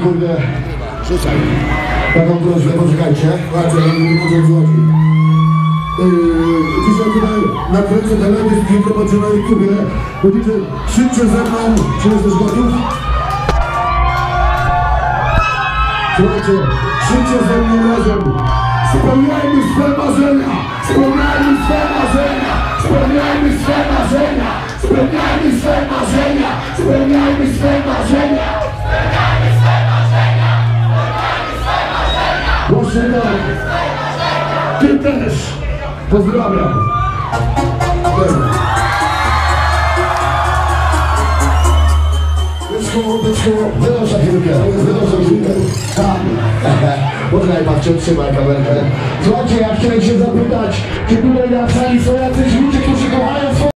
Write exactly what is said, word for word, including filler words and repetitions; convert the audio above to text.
kurde, rzucaj. Taką prośbę, poczekajcie. Patrzcie, ja nie mogę dzwonić. Dzisiaj tutaj nakręcę teledysk, jutro będzie na YouTubie. Będziecie krzyczcie ze mną, czy jesteś gotów? Słuchajcie, krzyczcie ze mną razem. Spełniajmy swe marzenia! Spełniajmy swe marzenia! Spełniajmy swe marzenia! Spełniajmy swe marzenia! Spełniajmy swe marzenia! Spełniajmy swe marzenia! Spełniajmy swe marzenia! Właśnie tak! Ty też! Pozdrawiam! Byczku, byczku, wynoszę chwilkę, wynoszę chwilkę. Tam! Poczekaj, patrzcie, trzymaj kamerkę. Słuchajcie, ja chciałem się zapytać, czy tutaj na sali są jacyś ludzie, którzy kochają swoje...